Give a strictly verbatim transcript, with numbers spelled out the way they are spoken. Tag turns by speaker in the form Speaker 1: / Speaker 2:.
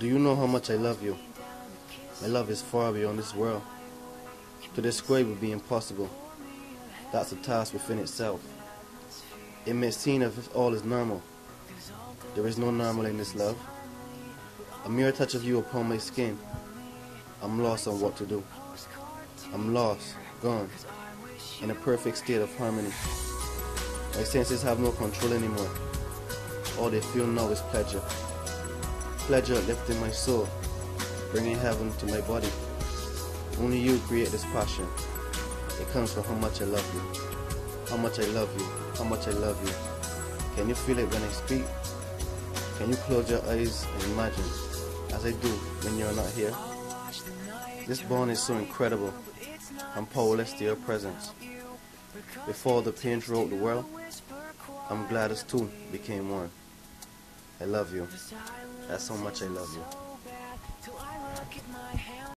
Speaker 1: Do you know how much I love you? My love is far beyond this world. To describe would be impossible. That's a task within itself. It may seem as if all is normal. There is no normal in this love. A mere touch of you upon my skin. I'm lost on what to do. I'm lost, gone, in a perfect state of harmony. My senses have no control anymore. All they feel now is pleasure. Pleasure lifting my soul, bringing heaven to my body. Only you create this passion. It comes from how much I love you. How much I love you. How much I love you. Can you feel it when I speak? Can you close your eyes and imagine, as I do when you're not here? This bond is so incredible. I'm powerless to your presence. Before the pain throughout the world, I'm glad us two became one. I love you. That's how much I love you.